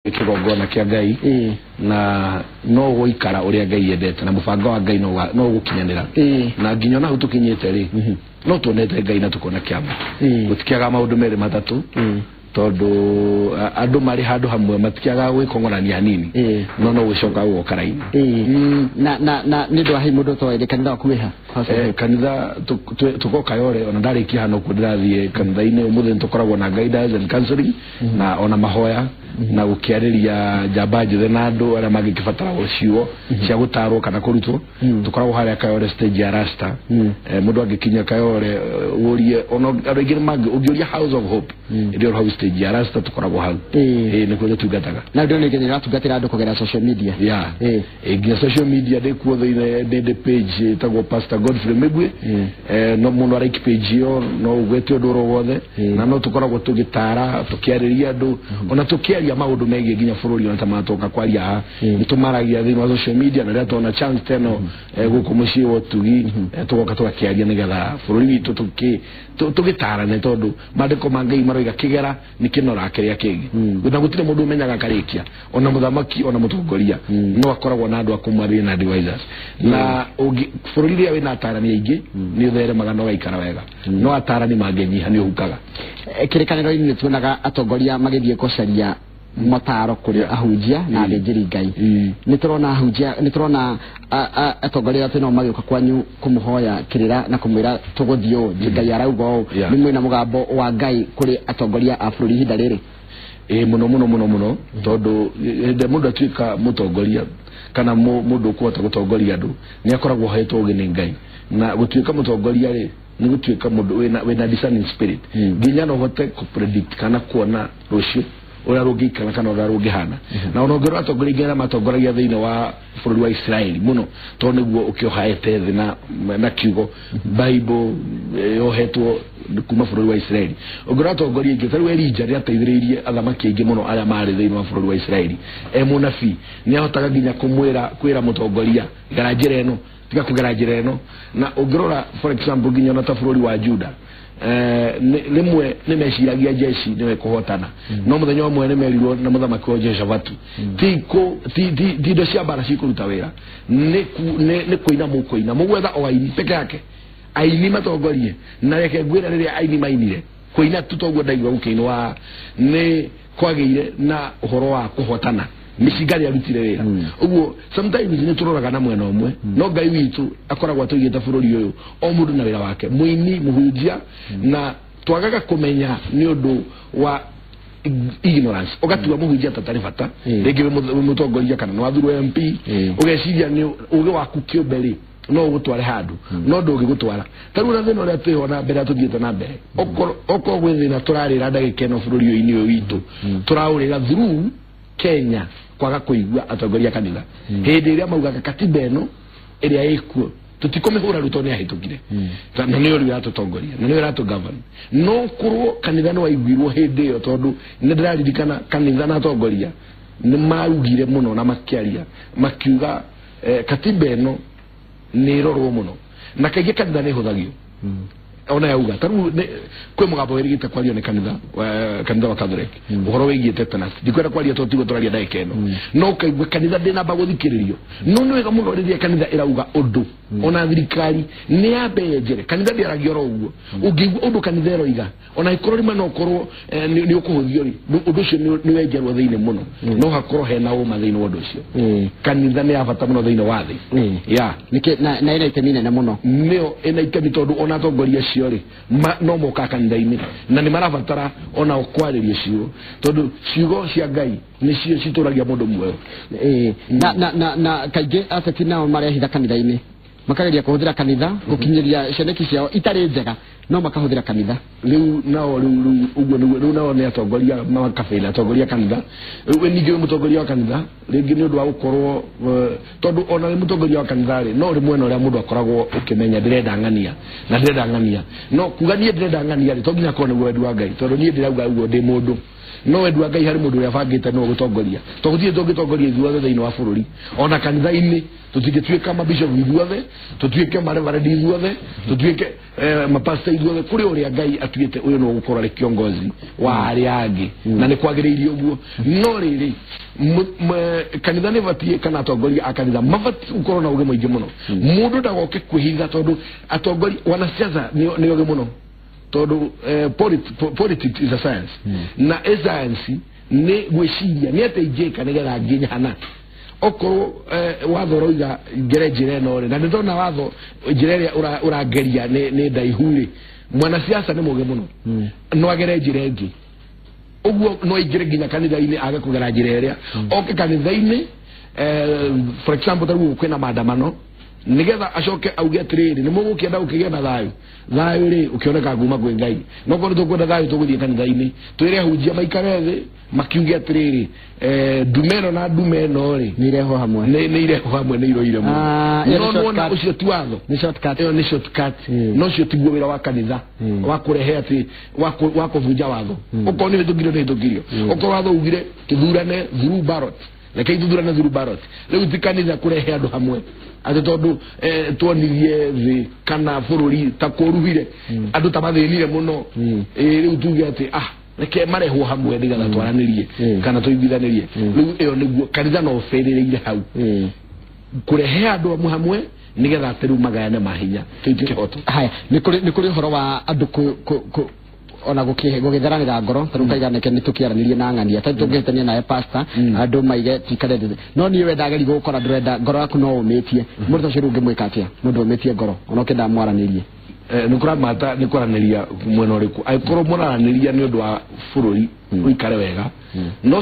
kigongona kia Ngai na no guikara uria Ngai yendete na mubango wa Ngai no gukinyanira na nginya na tukinyite ri no tuonete Ngai na tukona kiama gutikiaga maundu meri matatu tondu andu mari handu hamwe matikiaga gwikongorania nini no gucoka gukaraini na nindo wa himundo to ere kanitha kuiha kanitha tukoka yore ona ndari kihano kudirathie kanitha-ini umuthe tukoragwo na guidance and counseling na ona mahoya na gukiariria jamba njithe na andu aria mangikibatara guciwo cia gutarwo kana kurutwo tukoragwo haria Kayole stage ya Rasta mundu angikinya Kayole urie ono arigire mangi ungiuria House of Hope ndio House stage ya Rasta tukoragwo hau ni kuo tugataga na ndio nigeni ratugatira andu kugera social media ngia social media de kuo the page tagwo Pastor Godfrey Megwe no mundu ara page yo no ugwete odoro wothe na no tukoragwo tugitara tukiariria andu ona tukiaria maundu megie nginya bururi ona tamatoka kwaria nitumaragia thini wa social media na ria tona chance teno guku mucii wotugi tugoka tugakiaria nigetha bururi witu tugitara ne tondu mandiko mangai maroiga kigera ni kinora kiria kingi na gutire mundu umenyaga karikia ona muthamaki ona mutongoria no akoragwo na andu akumari na advisors na bururi ria wina atarani aingi ni uthere magano gaikara wega no atarani mangenyiha ni uhukaga kirikaniro-ini ni tuonaga atongoria magithie kucaria motaro kuri ahunjia na athĩnjĩri Ngai ni turona ahunjia ni turona atongoria atino magĩũka kwanyu kumuhoya kirira na kumwira tuguthio Ngai arauga ni mwina mugambo wa Ngai kuri atongoria a bũrũri hinda rĩrĩ muno tondu hĩndĩ mundu atuĩka mutongoria kana mundu kuhota gutongoria andu ni akoragwo haitwo ũgĩ nĩ Ngai na gutuĩka mutongoria ri ni gutuĩka mundu wina discerning spirit nginya no hote ku predict kana kuona rucio ora rugikana kana ora rugihana na onogero atongoria matongoragia thiini wa bũrũri wa Israeli muno to niguo ukiohaete thi na kiugo Bible yohetwo kuma bũrũri wa Israeli ogero atongoria ingi taru Elijah ria teithiriirie athamaki ingi muno aria mari thiini wa bũrũri wa Israeli munabii ni ahotaga nginya kwira mutongoria garajira eno tiga kugarajira eno na ogero for example nginya na ta bũrũri wa Juda limwe nimeciragia jeshi niwe kuhotana no muthenya umwe nimerirwo na muthamaki wa Jehoshafatu ti ndo cia bara cikuruta wira ni kuina mukuina mugwetha o aini peke yake aini matongorie na reke ngwira riria aini mainire kuina tutogwo ndaigwa gukinwa ni kwagire na uhoro wa kuhotana mishigari arutire wira uguo sometimes ni turoraga na mwena umwe no Ngai witu akoragwo atugite bururi uyu o mundu na wira wake muini muhunjia na twagaga kumenya ni undu wa ignorance ogatuga muhunjia tatari bata rege mutongoria kana no athuru MP ugeciria ni uge waku kiumberi no gutware handu no ndugi gutwara tarura thina uria twihona mbere atuthiete na mbere oko gwithina turarira ndagike no bururi uyu-ini uyu witu turaurira through Kenya kwaga kuigua atongoria kanitha hindi iria maugaga katiba eno iria ikuo tutikomehura ruto ni ahitukire na ni uri atutongoria na ni uri atugovern no kurwo kanitha no waiguirwo hindi iyo tondu ni ndiraririkana kanitha na atongoria ni maugire muno na makiaria makiuga katiba eno ni rorwo muno na kaige kanitha ni huthagio ona yauga taru kwe mugambo werigite kwario ni kanitha wa Catholic uhoro wigie tetanus dikwenda kwaria to tigo turaria ndaika eno no kaigwe kanitha ndina baguthikiririo no wega muno riria kanitha irauga undu ona thirikari ni yambejere kanitha ndiaragia ro uguo ungigwa undu kanitha eroiga ona ikorori mano korwo ni ukuhuthio ri undu ucio ni wenjerwo thiini muno no hakorwo hena uma thiini wa undu ucio kanitha ni abata muno thiini wa thi nike na ina itemine na muno nio ina itemi tondu ona atongoria ciori no moka kanitha-ini na ni marabatara ona okwariria ciugo tondu ciugo cia Ngai ni cio cituragia mundu muoyo na kaige afeti nao marehitha kanitha-ini makageria kuhuthira kanitha gukinyiria cioneki ciao itari njega no makahuthira kanitha riu nao uguo riu nao ni atongoria makabila atongoria kanitha we ningi mutongoria wa kanitha ringi ni undu wa gukorwo tondu ona ni mutongoria wa kanitha ri no ri mwena uria mundu akoragwo ukimenya ndirenda ng'ania no kugania ndirenda ng'ania ri to nginya korwo ni wendi wa Ngai tondu nie ndirauga uguo ndi mundu no wendu Ngai hari mundu uria bangite no gutongoria to guthie tungitongoria ithuothe thiini wa bururi ona kanitha-ini tutingituika mabishop ithuothe tutuike mareverend ithuothe tutuike mapasta ithuothe kuri uria Ngai atuite uyu no gukorwo ari kiongozi wa aria angi na ni kwagiriirie uguo no riri kanitha ni batie kana atongoria akanitha mabati ukorwo na uge muingi muno mundu ndagoke kwihitha tondu atongoria wanasiasa ni uge muno tondu politics is a science na science ni gwiciria ni ateijeka nigetha nginya hana okorwo watho roiga ngere njira no ri na ndona watho njira iria urageria ni ndaihuri mwanasiasa ni muge muno no agere njira ingi uguo no ingire nginya kanitha-ini age kugera njira iria oke kanitha-ini for example taru kwina maandamano nigetha acoke auge atiriri ni mugukienda ukigia na thayu ri ukioneka nguma kwi Ngai no korwo tukwenda thayu tuguthie kanitha-ini twire hunjia maikare thi makiuge atiriri ndumeno na ndumeno ri ni ireho hamwe ni ireho hamwe ni iroire mu no no ucio ti watho ni shortcut ni shortcut no ucio tiguo wira wa kanitha wa kurehe ati wa kuvunja watho uko ni thugirio uko watho ugire kithurane through ballot leke ithurane through ballot riu tikanitha kurehe andu hamwe ati tondu tuonirie thi kana bururi ta kuruhire andu ta mathinire muno riu tuge ati reke mareho hamwe ndigatha twaranirie kana tuiguithanirie riu iyo niguo kanitha no feririire hau kurehe andu hamwe nigetha atiru magayane mahinya tuitike hoto haya ni kuri horo wa andu ona gukitharanira ngoro tarukaigane ni tukiaranirie na ng'ania ta tungitania nae pastor andu maige tikarete no ni wenda gari gukora ndurenda ngoro yaku no umitie mundu ucio rungi mwikatia mundu umitie ngoro ona kenda mwaranirie nikuramata nikwaraniria mwena uriku aikorwo mwaraniria ni undu wa bururi uikare wega no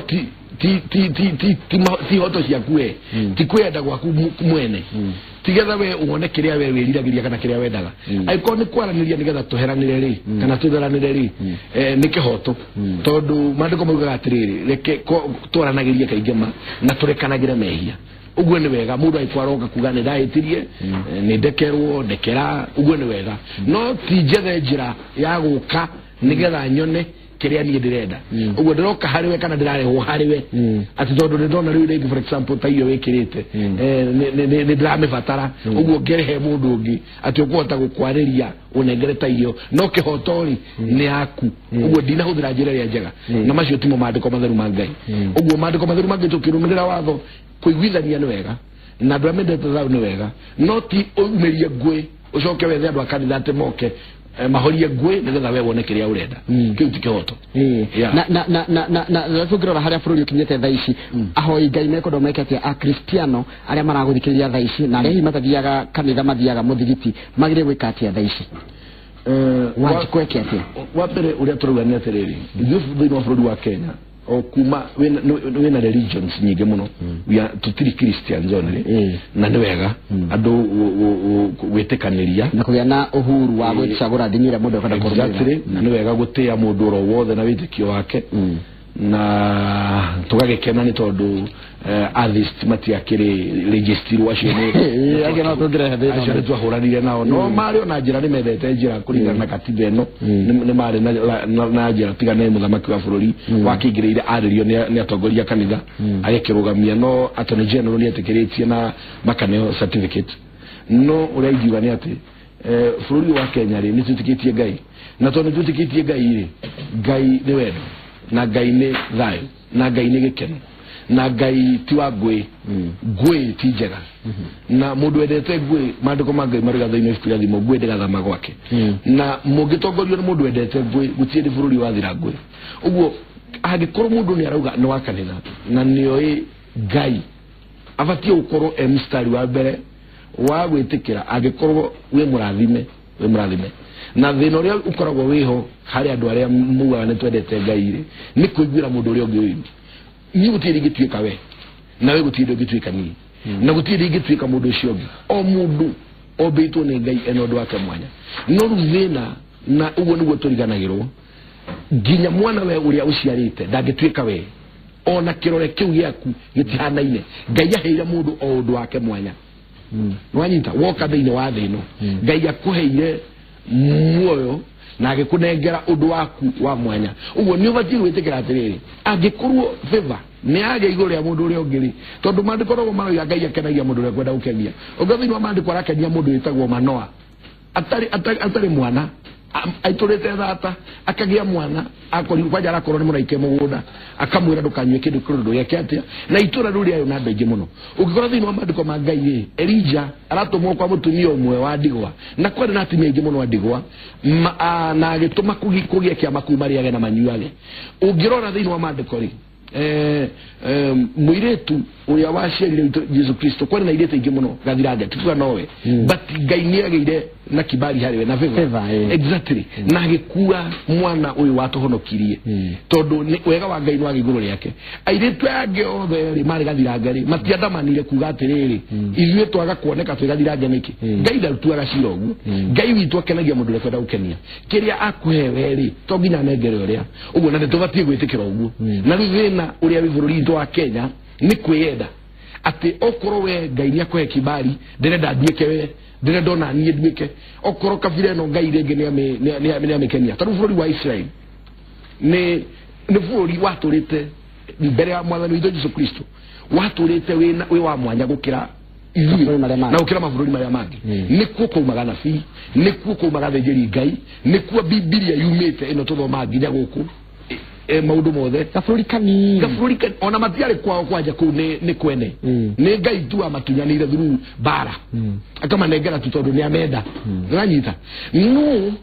ti hoto ciaku ti kwenda gwaku mwene tigetha we uone kiria we wiriragiria kana kiria wendaga aikorwo ni kwaraniria nigetha tuheranire ri kana tutheranire ri ni kihoto tondu mandiko maugaga atiriri reke twaranagirie kaingema na turekanagire mehia uguo ni wega mundu aikwaroka kuga ni ndahitirie ni ndekerwo ndekera uguo ni wega no ti njethe njira ya guka nigetha nyone kiria ni ndirenda uguo ndiroka hariwe kana ndirarehwo hariwe ati tondu ndona riu ringi for example ta iyo wikirite ni ndiramebatara uguo ngerehe mundu ungi ati ukuhota gukwariria unengere ta iyo no kihotori ni aku uguo ndinahuthira njira iria njega na macio timo mandiko matheru ma Ngai uguo mandiko matheru mangi tukirumirira watho kuiguithania ni wega na andu amendete thau ni wega no ti umerie ngui ucoke wethe andu akanitha ati moke mahorie ngui nigetha we wone kiria urenda kiu ti kihoto na tungirora haria bururi ukinyete thaa ici ahoi Ngai meko mekete a Kristiano aria maraguthikiria thaa ici na aria mathiaga kanitha mathiaga muthigiti magire gwika atia thaa ici wajikweke atia wa mbere uria turuga ni atiriri ithuĩ thĩinĩ wa bũrũri wa Kenya o kuma wena religions nyingi muno tutiri Christians only na ni wega andu witikaniria na kugia na uhuru wa gwicagura ndinire mundu akada kurumira na ni wega gutia mundu ro wothe na witikio wake na tugagikena ni tondu atheist matiakiri register wacio ni age no tungire thina acio twahuranire nao no mari ona njira ni methete njira kuringana na katiba eno ni mari na njira tigane muthamaki wa bururi wakingireire aririo ni atongoria kanitha agekirugamia no attorney general ni atikiritie na makaneo certificate no uraiguga ni ati bururi wa Kenya ri ni tutikitie Ngai na tondu tutikitie Ngai ri Ngai ni wendo na Ngai ni thayu na Ngai ni gikeno na Ngai ti wa ngui ngui ti njega na mundu wendete ngui mandiko ma Ngai mariga thĩinĩ wa thimo ngui ndigathama gwake na mungitongorio ni mundu wendete ngui gutiende bururi wa thira ngui uguo angikorwo mundu ni arauga ni wa kanitha na nioi Ngai abatie ukorwo mstari wa mbere wa gwitikira angikorwo we murathime na thina uria ukoragwo wiho hari andu aria mugaga ni twendete Ngai ri ni kuiguira mundu uria ungi uyu ni gutiri gituika we na we gutiri gituika ni na gutiri gituika mundu ucio ungi o mundu obetwo ni Ngai eno ndu wake mwanya no ruthina na uguo niguo turiganagirwo nginya mwana we uria uciarite ndangituika we ona kirore kiu giaku gitihanaine Ngai aheire mundu o ndu wake mwanya nwanyita woka thiini wa thino Ngai akuheire muoyo na agikunengera undu waku wa mwanya uguo ni ubatie gwitikira atiriri angikorwo favor ni age iguru ya mundu uri ongiri tondu mandiko no maro Ngai akenagia mundu uri kwenda gukenia ugathini wa mandiko arakenia mundu witagwo Manoa atari mwana aiturite thata akagia mwana akori kwaja arakorwo ni muraike mugunda akamwira ndukanywe kindu kirundo yake atia na itura ruri ayo na ndege muno ugikorwo thini wa mandiko ma Ngai Elija aratumwo kwa mutumia umwe wa ndigwa na kwenda na atumia ingi muno wa ndigwa na agituma kugia kia makumari age na manyuage ugirora thini wa mandiko ri muiretu uria waciarire Yesu Kristo kwani na irete ingi muno gathiraga tuga nowe but Ngai ni ageire na kibali hariwe na favor exactly na agikua mwana uyu watuhonokirie tondu wega wa Ngai wa iguru riake airetu age othe ri mari gathiraga ri matiandamanire kuga atiriri ithuĩ twaga kuoneka twi gathiraga niki Ngai ndarutuaga cira uguo Ngai witu akenagia mundu kwenda gukenia kiria akuhewe ri to nginya nengere uria uguo na nitubatie gwitikira uguo na thina uria wi bururi wa Kenya ni kwiyenda ati okoro we Ngai ni akwe kibali ndirenda ndieke we ndirenda na nie ndieke okoro kabire no Ngai rege ni amekenia tondu bururi wa Israel ni bururi waturite mbere ya mwathani witũ Yesu Kristo waturite we wa mwanya gukira na ukira mabũrũri maria mangi nikuo kuumaga nabii nikuo kuumaga thĩnjĩri Ngai nikuo Biblia yumite ino tuthoma nginya guku maundu mothe gabũrũri kanini ona matiarĩ kwao kwanja kuu ni kwene ni Ngai tu amatunyanire through bara akamanengera tu tondu ni amenda uranyita no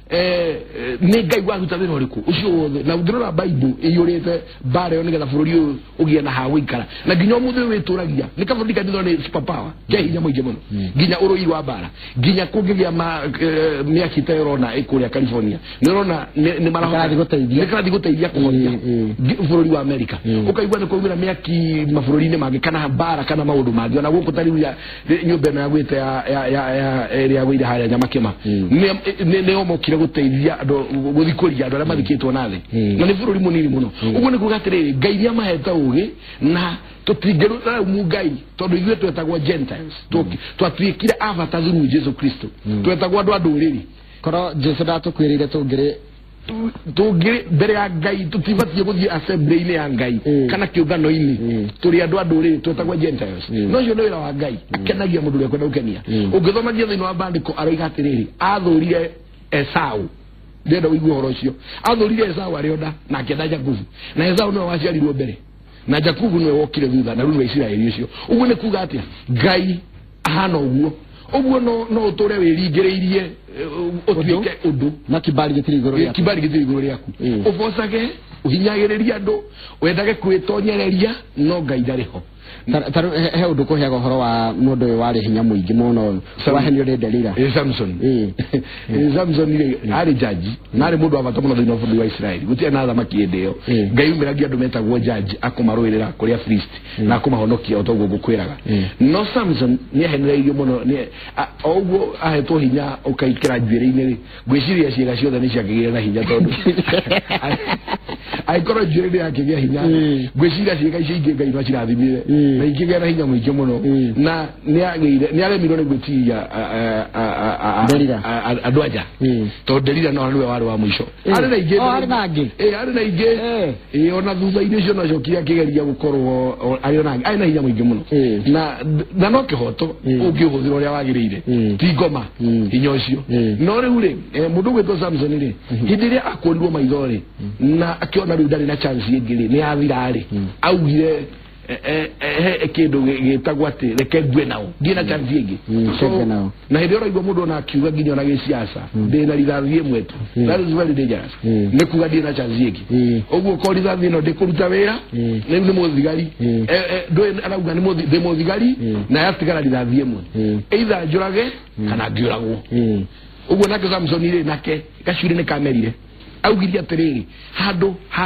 ni Ngai waruta wĩra ũrĩkũ ucio wothe na ndĩrona Bible ĩyũrĩte bara yo nigetha bũrũri ũyũ ũgĩe na ha gũikara na nginya mũthĩ wĩtũragia nĩ kabũrũri kanithwo nĩ super power ke hinya mũingĩ mũno nginya ũrũi wa bara nginya kũngĩgĩa mĩaki ta ĩrona ĩkũrĩa California nĩrona nĩ marathi gũteithia kũhonia bũrũri wa America ũkaigua nĩ kwaumĩra mĩaki mabũrũri-inĩ mangĩ kana bara kana maũndũ mangĩ ona gũkũ tariu ya nyũmba ĩno yagwĩte ya ĩrĩa yagwĩire harĩa Nyamakema nĩ omokire guteithia ando guthikuria ando aria mathikitwo na thi na ni bururi munini muno uguo ni kuga atiriri Ngai ria maheta ugi na tutingeruta Ngai tondu ithuĩ twetagwo Gentiles twatuĩkire avatar through Jesu Kristo twetagwo andu a ndũrĩrĩ korwo Jesu ndatukwĩrĩire tungiri mbere ya Ngai tutibatie guthie assembly-inĩ ya Ngai kana kiũngano-inĩ turi andu a ndũrĩrĩ twetagwo Gentiles no cio nĩ wĩra wa Ngai akenagia mũndũ ũrĩa kwenda gũkenia ũngĩthomagia thĩinĩ wa bandĩko aroiga atiriri athũrire Esau ndenda uigwe horo ucio athurire Esau arionda na akenda Jakubu na Esau no waciarirwo mbere na Jakubu no wokire thutha na rũru wa Isiraeli ucio uguo ni kuga atia Ngai ahana uguo no utore wiringĩrĩirie utuike undu na kibali gĩtirĩ igũrũ rĩaku ubocage uhinyagĩrĩria andu wendage kwĩtonyereria no Ngai ndariho taru he undu kuheaga horo wa mundu uyu wari hinya muingi muno wahenio ni Delila Samson Samson ari jaji nari mundu abata muno thĩinĩ wa bũrũri wa Israeli gutia na thamaki hĩndĩ ĩyo Ngai umiragia andu metagwo jaji akumarũĩrĩra kũrĩa priest na akumahonokia otoguo ngukwĩraga no Samson ni ahenireirio muno ni oguo ahetwo hinya ukaikira njuĩrĩ-inĩ ri ngwĩciria ciĩga ciothe nĩ ciakĩgĩire na hinya tondu aikorwo njuĩrĩ yakĩgĩa hinya ngwĩciria ciĩga icio ingĩ Ngai no cirathimire na ikigera hinya muingi muno na ni aremirwo ni gwitiria andu anja to Delila no niwe wari wa mwisho ari na ingi ari na ingi ona thutha-inĩ ũcio no cokia kigeria gukorwo ari na hinya muingi muno na no kihoto ũngĩhũthĩra ũrĩa wagĩrĩire ti ngoma hinya ũcio no rĩu rĩ mũndũ gwĩtwo Samson rĩ hĩndĩ ĩrĩa akũrirwo maitho rĩ na akĩona rĩu ndarĩ na chance ĩngĩ rĩ nĩ athira rĩ augire kindu gitagwo ati reke ngwe nao ndina chance ingi na hĩndĩ ũraigua mũndũ ona akiuga nginya ona gĩciaca ndĩna rithathi ĩmwe tu that is very dangerous nĩ kuga ndina chance ingi ũguo ko rithathi ĩno ndĩkũruta wĩra nĩ mũthigari ndũĩ arauga nĩ mũthigari na yatigara rithathi ĩmwe either njũrage kana ngĩũragwo ũguo nake Samson rĩ nake gacuĩrĩ nĩ kamerire augire atiriri handu ha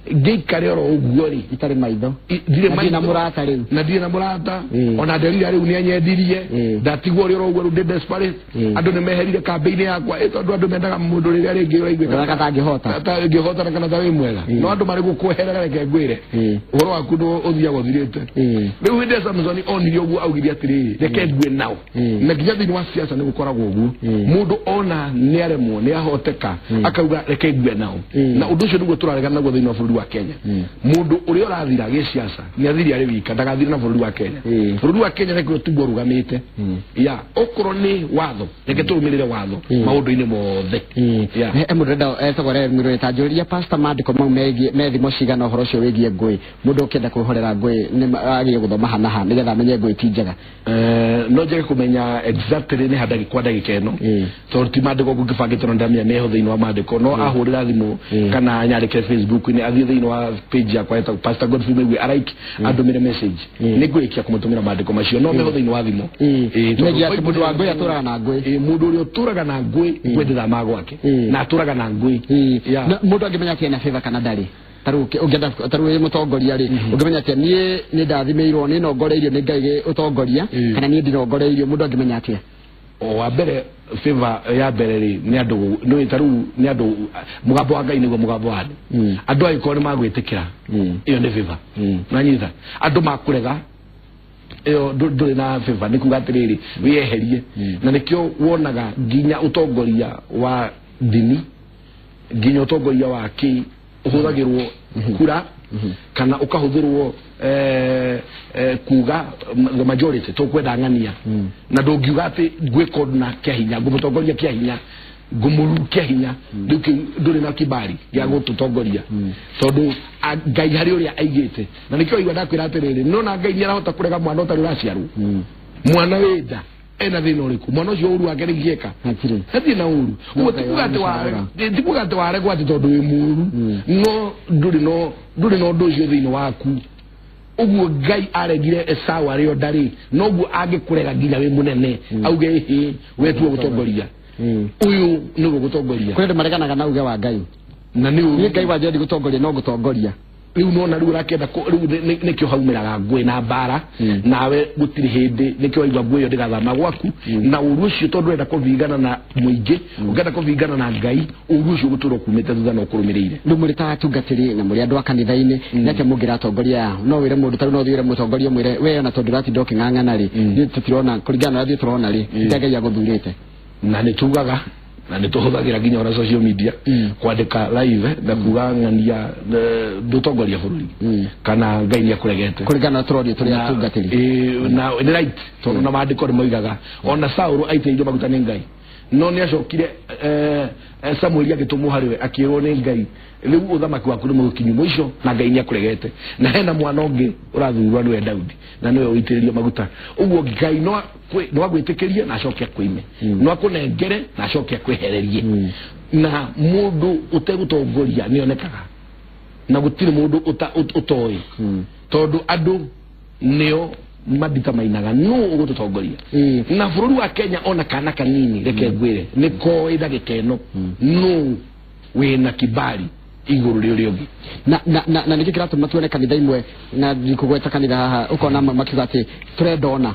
geikare oro ugori itari maitho dire maitho na murata riu na dire na murata ona nderira riu ni anyendirie ndatigwo uri oro uguru desperate andu ni meherire kambeini yakwa etondu andu mendaga mundu riria ringi uraigwe kana tangihota na kana tawi mwega no andu mari gukuherera reke ngwire oro waku ndo uthia guthirite riu hinde Samson onirio uguo augire atiri reke ngwe nao na nginya thini wa siasa ni gukoragwo uguo mundu ona ni aremwo ni ahoteka akauga reke ngwe nao na undu ucio niguo turaregana naguo thini wa bururi wa Kenya mundu uri urathira gi siasa ni athiri ari wika ndagathira na bururi wa Kenya bururi wa Kenya reke tugo rugamite ya okoro ni watho reke turumirire watho maundu-ini mothe ya murenda etagore mwiro tajuria pastor Mandiko mau methi mucigana uhoro ucio wigie ngui mundu ukenda kuhorera ngui ni agiye guthoma hanaha nigetha amenye ngui ti njega no njege kumenya exactly ni handagi kwa ndagika ino tondu ti Mandiko ngugibangite no ndamenya meho thiini wa Mandiko no ahurira thimu kana nyandike Facebook ni athie thiini wa page yakwa eta pastor Godfrey Megwe araiki andumire message ni ngwikia kumutumira Mandiko macio no meho thiini wa thimu ngia ti mundu wa ngui aturaga na ngui mundu uri uturaga na ngui gwendera magwake na aturaga na ngui mundu angimenya kena favor kana ndari taru mutongoria ri ungimenya atia ni ndathimirwo ni nongoreirio ni Ngai utongoria kana ni ndinongoreirio mundu angimenya atia wa mbere favor ya mbere ri ni andu no taru ni andu mugambo wa Ngai niguo mugambo wa andu aikoni magwitikira iyo ni favor nanyitha andu makurega iyo nduri na favor ni kuga atiriri wiyeherie na nikio wonaga nginya utongoria wa dini nginya utongoria wa ki uhuthagirwo kura kana ukahuthirwo kuga the majority to kwenda ngania na ndungiuga ati gwiko na kiahinya ngumutongoria kiahinya ngumuru kiahinya nduri na kibari ya gututongoria tondu Ngai hari uria aigite na nikio igwa ndakwira atiriri no na Ngai arahota kurega mwana utari uraciarwo mwana wenda ena thina uriku mwana ucio uru wake rigieka hathi na uru ugo tibugate ware gwati tondu wi muru no nduri no ndu ucio thini waku uguo Ngai aregire Esau ario ndari no uguo angikurega nginya wi munene auge hi wetu gutongoria uyu ni gutongoria kwende mareganaga na uge wa Ngai na ni Ngai wajendi gutongoria no gutongoria riu nona riu rakenda riu nikio haumiraga ngui na bara nawe gutiri hindi nikio igwa ngui yo ndigathama gwaku na urucio tondu enda kuvingana na muingi ugenda kuvingana na Ngai urucio guturo kumite thutha no kurumirire ndu muri ta tungatiri na muri andu akanitha-ini nake mungira tongoria no wire mundu taru no thiire mutongoria mwire we na tondu rati ndoki ng'ang'ana ri ni tutirona kuringana na turona ri Ngai yaguthurite na nitugaga na nituhuthagira nginya ona social media kwandika live na kugangania dutongoria bururi kana Ngai ni akuregete kuringana turori turi atungatiri na ni right tondu na Mandiko ni moigaga ona Saulu aiteirio maguta ni Ngai no ni acokire Samuel agitumu hariwe akirwo ni Ngai riu uthamaki waku ni mukinyu mwisho na Ngai ni akuregete na hena mwana ungi urathurwa niwe Daudi na niwe uitiririo maguta uguo Ngai no agwitikirie na acoke akwime no akunengere na acoke akwehererie na mundu utegutongoria nionekaga na gutiri mundu utoi tondu andu nio madita mainaga no ugututongoria na bururi wa Kenya ona kana kanini reke ngwire niko idagika ino no wina kibali iguru rio ngi na niki kiratuma tuone kanitha imwe na nikugweta kanitha haha ukona makiuga ati turendona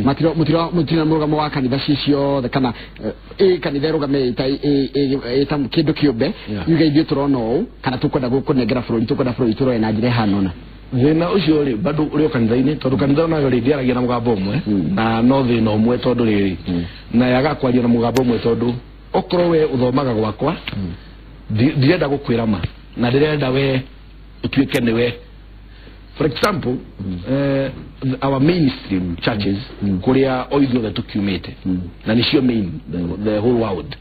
mutiro murugamo wa kanitha cicio kana kanitha rugame ita kindu kiumbe yuga ithuĩ turona ũũ kana tukwenda kunengera bururi tukwenda bururi turoe na njĩra hanona thina ucio ri bado uri kanitha-ini tondu kanitha ona ri ndiaragia na mugambo umwe na no thina umwe tondu riri na yaga kwaria na mugambo umwe tondu okoro we uthomaga gwakwa ndirenda gukwira ma na ndirenda we utuike niwe for example our mainstream churches kuria oithu othe tukiumite na nicio main the whole world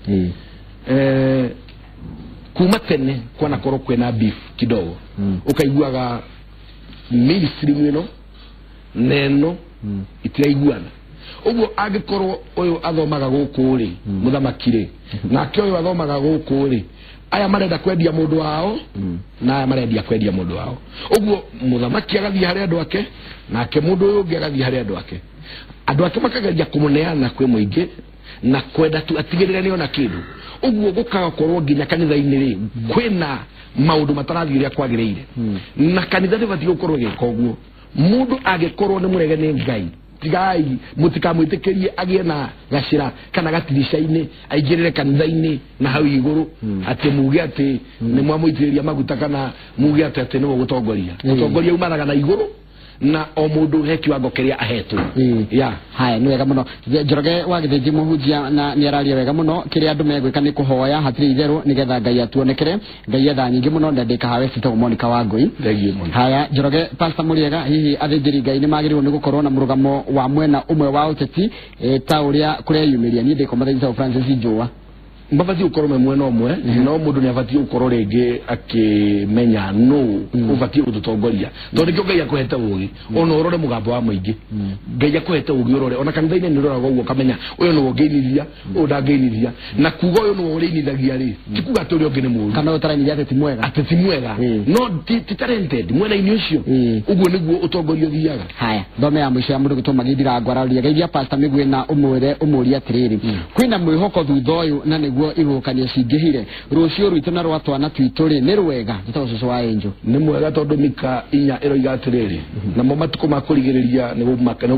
kuma tene kwana korwo kwena beef kidogo ukaiguaga mainstream ino neno itiraiguana uguo angikorwo uyu athomaga guku ri muthamaki ri nake uyu athomaga guku ri aya marenda kwendia mundu wao na aya marendia kwendia mundu wao uguo muthamaki agathie hari andu ake nake mundu uyu ungi agathie hari andu ake makageria kumuneana kwi muingi na kwenda tu atigirire niona kindu uguo gukakorwo nginya kanitha-inĩ ri kwina maundu matarathire kwagĩrĩire na kanitha ndĩbatiĩ gũkorwo gĩka ũguo mũndũ angĩkorwo nĩ mũregani Ngai tigai mutikamwitikirie agie na gacira kana gatirisha-inĩ aingĩrĩre kanitha-inĩ na hau igũrũ atĩ muge atĩ nĩ mwamũitĩrĩria maguta kana muge atĩ nĩ mũgũtongoria mũtongoria umanaga na igũrũ na o mundu he kiwango kiria ahetwo ya haya ni wega muno Njoroge wa Githĩnji mũhunjia na ni araria wega muno kiria andu megwika ni kuhoya hatiri itherũ nigetha Ngai atuonekere Ngai etha nyingi muno ndandika hawe citagwo Monica Wangui haya Njoroge Pastor Muriega hihi athĩnjĩri Ngai ni magĩrĩirwo ni gukorwo na mũrugamo wa mwena umwe wa ũteti ta uria kureyumiria ni ndiko Mathayo Francis Njũa mabati ukorwo mwena umwe no mundu ni abati ukorwo ringi akimenya no ubati gututongoria tondu kio Ngai akwete ugi ona urore mugambo wa muingi Ngai akwete ugi urore ona kanitha-ini ni uroraga uguo kamenya uyu no ngeinithia uyu ndangeinithia na kuga uyu no urinithagia ri tikuga turi ungi ni mundu kana utarinithia ateti mwega no ti talented mwena-ini ucio uguo niguo utongoria thiaga haya thome ya mwisho ya mundu gituma githira ngwararia Ngai Pastor Migwi na umuri atiriri kwina mwihoko thutha uyu na niguo igukania cingihire rucio rwitu na rwatwana twitu ri ni rwega tutao cucu wa Angel ni mwega tondu Mika 4 iroiga atiriri na mo matuko makurigiriria ni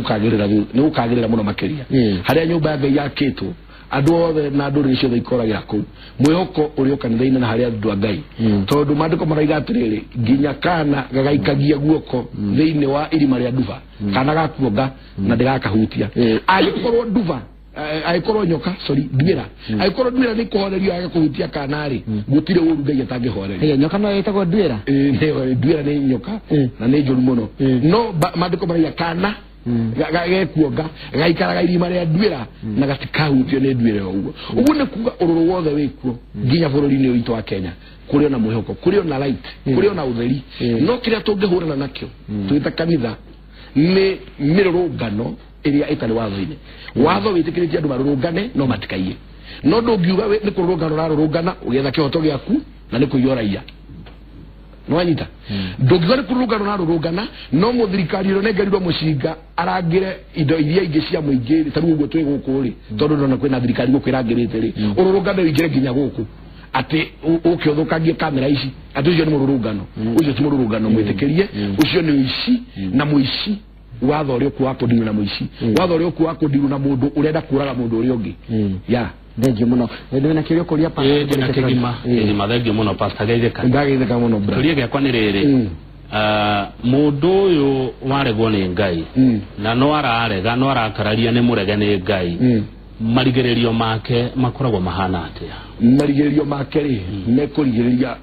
gukagirira muno makiria haria nyumba ya Ngai yakitwo andu othe na ndũrĩrĩ ciothe ikoragĩra kũu mwĩhoko ũrĩa kanitha-inĩ na harĩa andũ a Ngai tondũ maandĩko maraiga atĩrĩrĩ nginya kana gagaikagia guoko thĩinĩ wa irima rĩa nduba kana gakuonga na ndĩgakahutia agĩkorwo nduba agĩkorwo nyoka nduĩra agĩkorwo nduĩra nĩ kũhorerio age kũhutia kana rĩ gũtirĩ ũru Ngai atangĩhoreria nyoka no ĩtagwo nduĩra nduĩra nĩ nyoka na nĩ njũru mũno no maandĩko maraiga kana gagekuonga gaikaraga irima rĩa nduĩra na gatikahutio nĩ nduĩra ũguo ũguo nĩ kuga ũrũrũ wothe wĩkuo nginya bũrũri-inĩ ũyũ witũ wa Kenya kũrĩ na mwĩhoko kũrĩ na light kũrĩ na ũtheri no kĩrĩa tũngĩhũrana nakĩo twĩta kanitha nĩ mĩrũrũngano ĩrĩa ĩtarĩ watho-inĩ watho wĩtĩkĩrĩtie andũ marũrũngane no matikaiye no ndũngiuga nĩ kũrũrũngana ũrarũrũngana ũgetha kĩhoto gĩaku na nĩ kũiywo raia nwanyita ndũngiuga nĩ kũrũrũngana ũrarũrũngana no mũthirikari ũronengerirwo mũcinga arangĩre indo iria ingĩ cia mũingĩ ta rĩu ũguo twĩ gũkũ rĩ tondũ ndona kwĩna thirikari gũkũ ĩrangĩrĩte rĩ ũrũrũngane ũingĩre nginya gũkũ atĩ ũkĩũthũkangie kamera ici atĩ ũcio nĩ mũrũrũngano ũcio ti mũrũrũngano mwĩtĩkĩrie ũcio nĩ ũici na mũici watho ũrĩa ũkuwa kũndirwo na mũici watho ũrĩa ũkuwa kũndirwo na mũndũ ũrenda kũraga mũndũ ũrĩa ũngĩ ya thengi muno ndĩna kĩrĩa kũria Pastor ndĩna kĩgima ni mathengi muno Pastor Geithĩka ndageithĩka muno bra kĩũria gĩakwa nĩ rĩrĩ mũndũ ũyũ waregwo nĩ Ngai na no ararega no arakararia nĩ mũrege nĩ Ngai marigĩrĩrio make makoragwo mahana atĩa marigĩrĩrio make rĩ mekũrigĩrĩria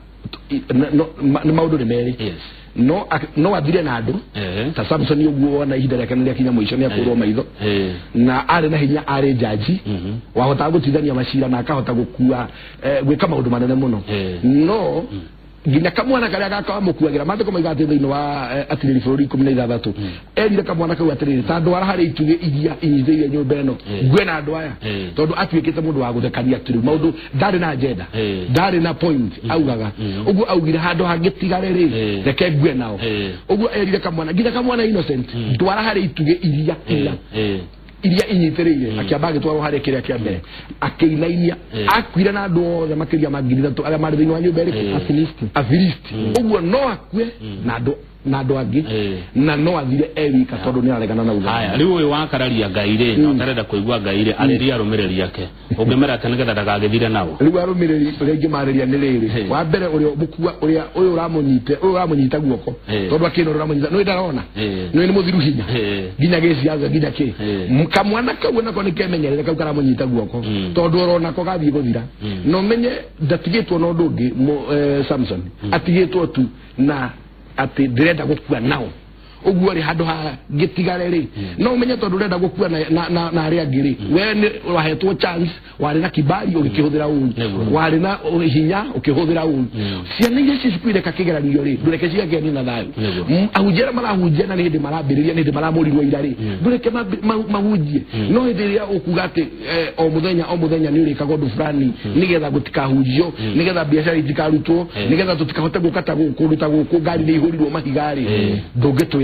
nĩ maũndũ nĩ merĩ no athire na andũ ta Samson ũguo na ihinda rĩake nĩ rĩakinya mũico nĩ akũrwo maitho na arĩ na hinya arĩ jaji wahota gũtithania macira na akahota gũkua gwĩka maũndũ manene mũno no nginya kamwana karĩa gaka wamukuagira maandĩko maiga atĩ thĩinĩ wa atirĩri bũrũri 16 erire kamwana kau atĩrĩrĩ ta ndwara harĩ itugĩ iria inyitĩire nyũmba ĩno ngwe na andũ aya tondũ atuĩkĩte mũndũ wa gũthekania atĩrĩ maũndũ ndarĩ na agenda ndarĩ na point augaga ũguo augire handũ hangĩtigare rĩ reke ngwe nao ũguo erire kamwana nginya kamwana innocent ndwara harĩ itugĩ iria iria inyitĩrĩire akiamba agĩtwarwo harĩ kĩrĩa kĩa mbere akĩinainia akuire na andũ othe makĩria ma 3,000 arĩa marĩ thĩinĩ wa nyũmba ĩrĩkũ afilisti ũguo no akue na andũ angĩ na no athire ewika tondũ nĩ aregana na uga haya rĩu ũyũ wakararia Ngai rĩ no ndarenda kũigua Ngai rĩ arĩria arũmĩrĩri ake ũngĩmera atĩ nĩgetha ndagagĩthire nao rĩu arũmĩrĩri ũrĩa ingĩmarĩria nĩ rĩrĩ wa mbere ũrĩa mũkua ũrĩa ũyũ ũramũnyita guoko tondũ akĩna ũramũnyita nĩ ndarona nĩ mũthiru hinya nginya gĩciaga nginya kĩ kamwana kau nako nĩ kemenyerere kau karamũnyita guoko tondũ ũrona ko gathiĩ gũthira no menye ndatigĩtwo na ũndũ ũngĩ Samson atigĩtwo tu na ati ndĩrenda gũkua nao ũguo rĩ handũ ha gĩtigare rĩ no ũmenye tondũ ũrenda gũkua na arĩa angĩ rĩ we nĩ wahetwo chance warĩ na kibali ũgĩkĩhũthĩra ũru warĩ na hinya ũkĩhũthĩra ũru ciana iria cikuire kakĩgeranio rĩ ndũreke cigagĩani na thayũ ahunjia marahunjia na nĩ hĩndĩ marambĩrĩria nĩ hĩndĩ maramũrirwo ira rĩ ndũreke mahunjie no hĩndĩ ĩrĩa ũkuga atĩ o mũthenya nĩ ũrĩkaga ũndũ fulani nĩgetha gũtikahunjio nĩgetha biacara itikarutwo nĩgetha tũtikahote gũka ta gũkũ ngari nĩ ihũrirwo mahiga rĩ ndũngĩtwĩra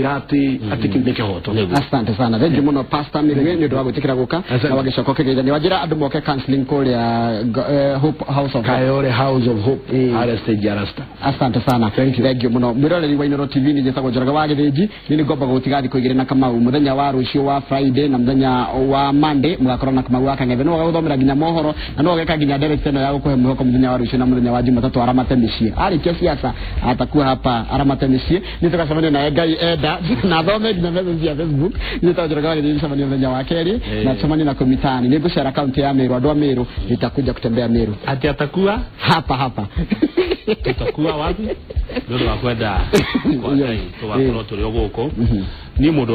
kwira ati kiunike hoto. Asante sana. Thank you muno Pastor Mirwe ni ndo wagutikira guka na wagishoka kigithania wagira andu moke counseling call ya Hope House of Kayole House of Hope RST Jarasta. Asante sana. Thank you muno. Miroreri wa Inoro TV ni jetagwo Njoroge wa Githiji ni ngomba gutigathi kuigire na Kamau muthenya wa rucio wa Friday na muthenya wa Monday mugakorwo na Kamau wa Kang'ethe no gaguthomera ginya mohoro na no geka ginya direct no ya gukuhe muhoko muthenya wa rucio na muthenya wa Jumatatu aramate mishie ari kia siasa atakuwa hapa aramate mishie ni tukacemania na Ngai enda na thome ginya message ya Facebook ni Njoroge wa Githiji samani muthenya wa keri na tumani na komitani ni gushare account ya Meru andwa Meru nitakuja kutembea Meru ati atakuwa hapa tutakuwa wapi ndio wakwenda kwa ngai kwa tuli guko ni mundu